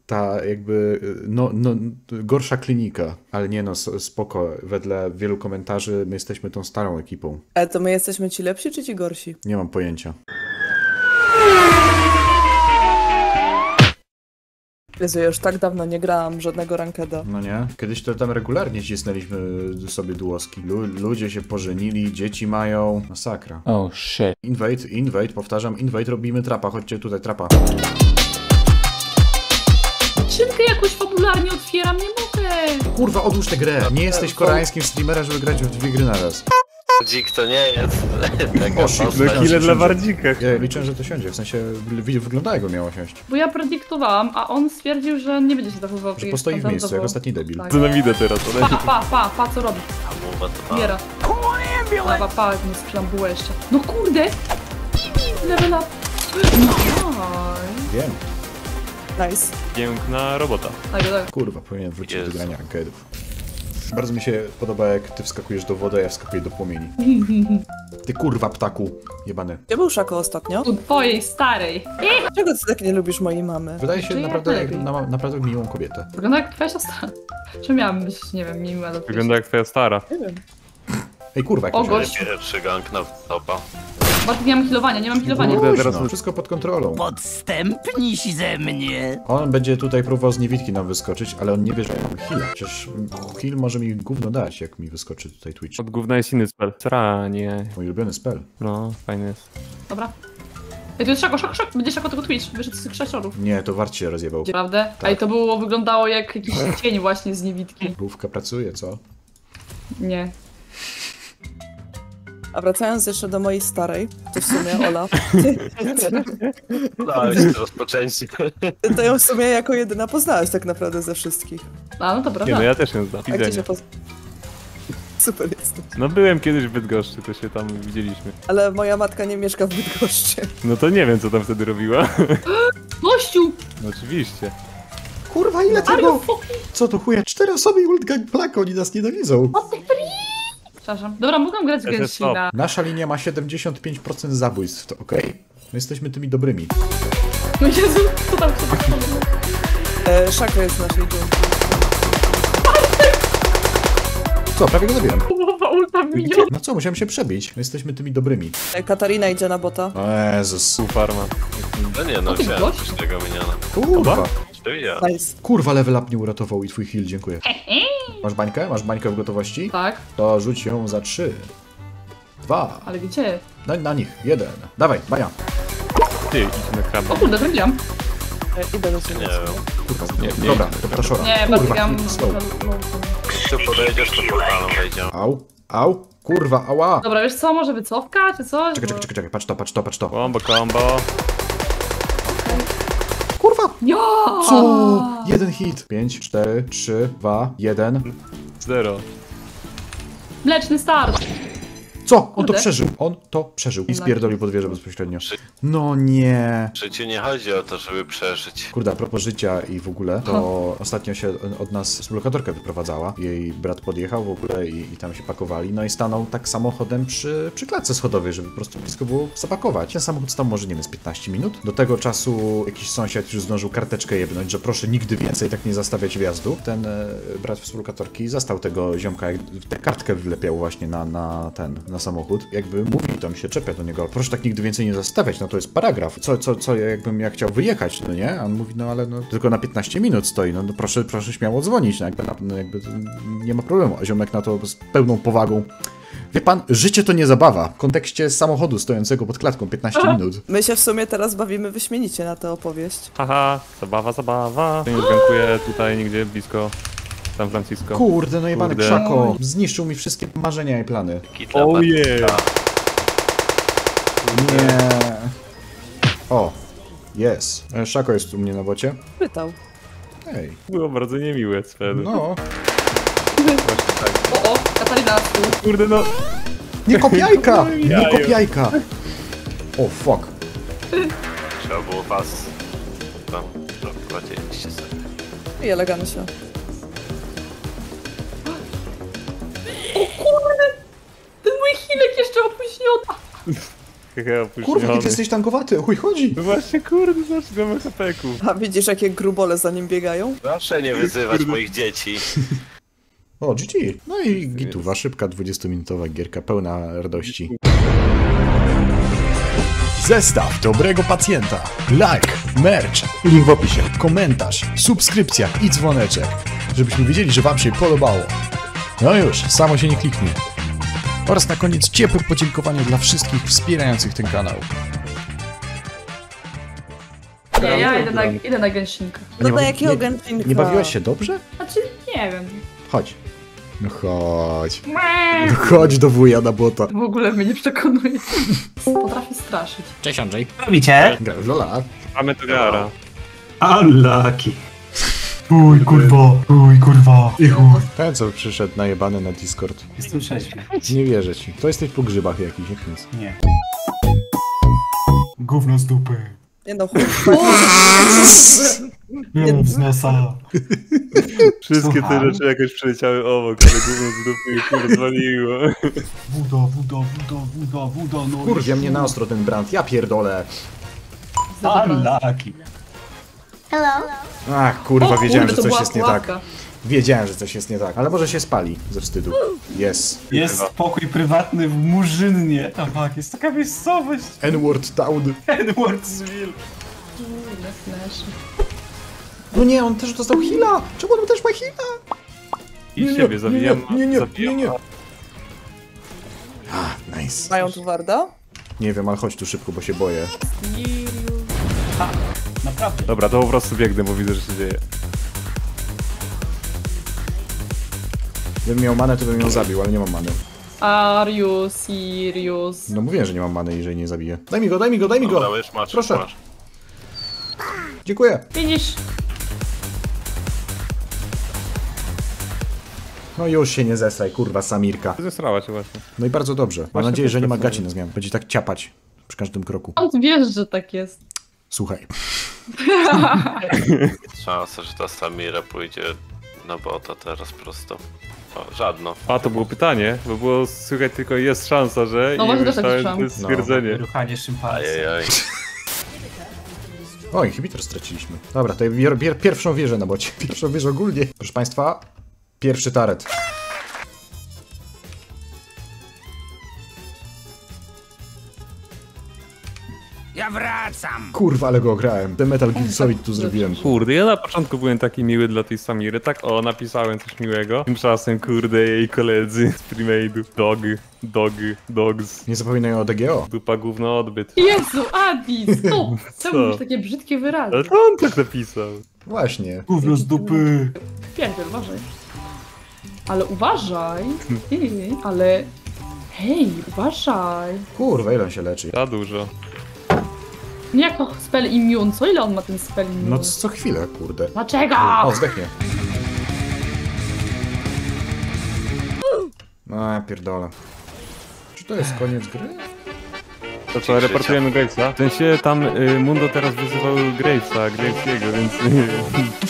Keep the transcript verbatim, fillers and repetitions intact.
ta jakby, no, no, gorsza klinika, ale nie no, spoko, wedle wielu komentarzy my jesteśmy tą starą ekipą. Ale to my jesteśmy ci lepsi, czy ci gorsi? Nie mam pojęcia. Jezu, ja już tak dawno nie grałam żadnego rankeda. No nie? Kiedyś to tam regularnie cisnęliśmy sobie duoski. Lu ludzie się pożenili, dzieci mają. Masakra. Oh shit. Invade, invade, powtarzam, invade, robimy trapa, chodźcie tutaj, trapa. Skrzynkę jakoś fabularnie otwieram, nie mogę. Kurwa, odłóż tę grę. Nie jesteś koreańskim streamerem, żeby grać w dwie gry naraz. Dzik to nie jest. O, shit, No chwilę dla Wardzika. Ja liczyłem, że to siądzie, w sensie wygląda jakby miało siąść. Bo ja prediktowałam, a on stwierdził, że nie będzie się zachowywał. Że postoi w miejscu, jak ostatni debil. Tak. Co nam idę teraz? Pa, pa, pa, pa, co robi? Biera. Pa, pa, pa, nie sprzedam bułę jeszcze. No kurde! Level up. Wiem. Nice. Piękna robota. Tak, tak. Kurwa, powinien wrócić Jezu. do grania rankedów. Bardzo mi się podoba, jak ty wskakujesz do wody, a ja wskakuję do płomieni. Ty kurwa ptaku, jebany. Gdzie był Szako ostatnio? U twojej starej. Czego ty tak nie lubisz mojej mamy? Wydaje się Czy ja naprawdę, jak lepiej? na, naprawdę miłą kobietę. Wygląda jak twoja siostra. Czy miałam być, nie wiem, miła do Wygląda jak twoja stara. Nie wiem. Ej kurwa, jak O, to gość. Pierwszy gang na topa. Bartek, nie mam healowania, nie mam healowania. Kurde, teraz- no, wszystko pod kontrolą. Podstępniś ze mnie. On będzie tutaj próbował z niewidki nam wyskoczyć, ale on nie wie, że ja mam heal. Przecież heal może mi gówno dać, jak mi wyskoczy tutaj Twitch. Od gówna jest inny spell. Sranie. Mój ulubiony spell. No, fajny jest. Dobra. Ej, tu jest szako, szako, szako. Będzie szako tego Twitch. Wyszedł z tych sześciorów. Nie, to Wart się rozjebał. Prawda? Tak. Ej, to było, wyglądało jak jakiś cień właśnie z niewidki. Główka pracuje, co? Nie. A wracając jeszcze do mojej starej, to w sumie Ola, No, jeszcze rozpoczęcie. ty to ją w sumie jako jedyna poznałaś tak naprawdę ze wszystkich. A, no to Nie prawda. no, ja też ją znam. A gdzie się Widzenia. poz... Super jesteś. No byłem kiedyś w Bydgoszczy, to się tam widzieliśmy. Ale moja matka nie mieszka w Bydgoszczy. No to nie wiem, co tam wtedy robiła. Gościu! No oczywiście. Kurwa, ile Are you tego? fucking... Co to chuje? Cztery osoby i ult gang plak, oni nas nienawidzą. What the freak? Przepraszam. Dobra, mogę grać w Ja też Genshina. Nasza linia ma siedemdziesiąt pięć procent zabójstw, to okej? My jesteśmy tymi dobrymi. No Jezu, co tam, co tam, co tam? E, Szako jest w naszej dżungli. Co, prawie go zabiłem. Połowa ulta milion. No co, musiałem się przebić. My jesteśmy tymi dobrymi. E, Katarina idzie na bota. O Jezus. Tu farma. No nie, no ty wziąłem gość? już tego miniona. Kurwa. Czy ja? Nice. Kurwa, level up nie uratował i twój heal, dziękuję. Masz bańkę? Masz bańkę w gotowości? Tak, To rzuć ją za trzy. Dwa. ale gdzie? Na, na nich. Jeden. Dawaj, bania. Ty, idź na kraba. O kurde, trafiłam. E, idę do ciebie. Nie wiem. Kurwa, Nie, nie. Dobra, to ptaszora. Nie, Kurwa, trafiłam. heal, slow. Tu podejdziesz, to portalą wejdziemy. Au, au. Kurwa, ała. Dobra, wiesz co, może wycofka, czy coś? Czekaj, Bo- czekaj, czekaj, czekaj. Patrz to, patrz to, patrz to. Combo, combo. Kurwa. Ja! Co? Jeden hit. Pięć, cztery, trzy, dwa, jeden. Zero. Mleczny start! Co? On to Kurde. przeżył. On to przeżył. I Tak. spierdolił pod wieżę bezpośrednio. No nie. W życiu nie chodzi o to, żeby przeżyć. Kurde, a propos życia i w ogóle, to ostatnio się od nas współlokatorka wyprowadzała. Jej brat podjechał w ogóle i, i tam się pakowali. No i stanął tak samochodem przy, przy klatce schodowej, żeby po prostu blisko było zapakować. Ten samochód stał może, nie wiem, z piętnaście minut. Do tego czasu jakiś sąsiad już zdążył karteczkę jebnąć, że proszę nigdy więcej tak nie zastawiać wjazdu. Ten e, brat współlokatorki zastał tego ziomka, jak tę kartkę wlepiał właśnie na, na ten, na samochód. Jakby mówił, tam się czepia do niego, ale proszę tak nigdy więcej nie zastawiać, no to jest paragraf. Co, co, co jakbym ja chciał wyjechać, no nie? A on mówi, no ale no, tylko na piętnaście minut stoi, no, no proszę, proszę śmiało dzwonić, no jakby, no, jakby to nie ma problemu. A ziomek na to z pełną powagą. Wie pan, życie to nie zabawa. W kontekście samochodu stojącego pod klatką piętnaście minut. My się w sumie teraz bawimy wyśmienicie na tę opowieść. Haha, zabawa, zabawa. To nie zgankuje tutaj nigdzie blisko San Francisco. Kurde, no jebany Kurde. krzako. Zniszczył mi wszystkie marzenia i plany. Kitla Oh Batista. yeah. Nie. O, jest. E, Szako jest u mnie na bocie. Pytał. Ej, Było bardzo niemiłe, Sven. no. O, o, Katarina. Kurde no. Nie kopiajka! Nie Jaju. kopiajka! O, fuck. Trzeba było was tam prowadzić się sobie. I elegancja. O kurde! Ten mój chilek jeszcze opóźniony. Hehe, Kurwa, opuszczony. jaki ty jesteś tankowaty, o chuj chodzi. No właśnie, kurde, zobacz, ile ma hapeków. A widzisz, jakie grubole za nim biegają? Proszę nie wyzywać moich dzieci. O, G G. No i gituwa, szybka dwudziestominutowa gierka, pełna radości. Zestaw dobrego pacjenta. Like, merch, link w opisie, komentarz, subskrypcja i dzwoneczek, żebyśmy wiedzieli, że wam się podobało. No już, samo się nie kliknie. Oraz na koniec ciepłe podziękowanie dla wszystkich wspierających ten kanał. Nie, ja idę na, idę na gęsinkę. No Nie do bawi- jakiego nie- gęsinka? Nie bawiłaś się dobrze? Znaczy, nie wiem. Chodź. No chodź. No chodź do wuja na bota. W ogóle mnie nie przekonuje. Potrafi straszyć. Cześć Andrzej. Robicie? Gra w Lola. Mamy to gara. Unlucky. Uj, kurwa, uj, kurwa. I chuj. Ten co przyszedł najebany na Discord. Jestem trzeźwy. Nie wierzę ci. To jesteś po grzybach jakichś, jak nic. Nie. Gówno z dupy. Nie no, chuj. Nie z nosa. Wszystkie te Słucham? rzeczy jakoś przeleciały obok, ale gówno z dupy mi się rozwaliło. Wuda, wuda, wuda, wuda, wuda, no. Kurwia mnie na ostro ten brand, ja pierdolę. Unlucky. Ach, kurwa, O wiedziałem, kurde, że to coś była jest nie pułapka. tak. Wiedziałem, że coś jest nie tak, ale może się spali ze wstydu. Jest. Jest pokój prywatny w Murzynnie. A fuck, jest taka miejscowość. N-word town. Edwardsville. Kurde, flash. No nie, on też dostał heala. Czemu on też ma heala? I Nie, siebie nie, zabijam. nie, nie, nie, zabijam. nie, nie. Ah, nice. Mają tu warda? Nie wiem, ale chodź tu szybko, bo się boję. Naprawdę. Dobra, to po prostu biegnę, bo widzę, że się dzieje. Gdybym miał manę, to bym ją zabił, ale nie mam many. Are you serious? No mówiłem, że nie mam many, jeżeli nie zabiję. Daj mi go, daj mi go, daj mi go! Dałeś, masz, Proszę. masz. Dziękuję. Widzisz? No już się nie zesraj, kurwa, Samirka. Zesrała się właśnie. No i bardzo dobrze. Mam Właśnie nadzieję, też że nie ma tak gaci samo. na zmianę. Będzie tak ciapać przy każdym kroku. On wiesz, że tak jest. Słuchaj. Szansa, że ta Samira pójdzie na bota teraz prosto. O, żadno. A, to było pytanie, bo było słychać tylko jest szansa, że No i właśnie też tak myślałem, słyszałam. to jest No. stwierdzenie. Ruchanie szympansem. Ajajaj. O, inhibitor straciliśmy. Dobra, to bier, bier, pierwszą wieżę na bocie. Pierwszą wieżę ogólnie. Proszę państwa, pierwszy taret. Ja wracam! Kurwa, ale go ograłem. Ten Metal Gear Solid tu zrobiłem. Kurde, ja na początku byłem taki miły dla tej Samiry, tak o, napisałem coś miłego. Tymczasem, kurde, jej koledzy z premade'u. Dog, dog, dogs. Nie zapominaj o D G O. Dupa gówno odbyt. Jezu, Adi, stop! Co? Czemu masz takie brzydkie wyrazy? Ale to on tak napisał. Właśnie. Gówno z dupy. Pierdziel, uważaj. Ale uważaj. Ty, ale... Hej, uważaj. Kurwa, ile on się leczy. Za dużo. Nie jako spell immune, co ile on ma ten spell immune? No co chwilę, kurde. Dlaczego? O, zdechnie. No, ja pierdolę. Czy to jest koniec gry? To co, reportujemy Gravesa? W sensie tam y, Mundo teraz wyzywał Gravesa, Gravesiego, więc...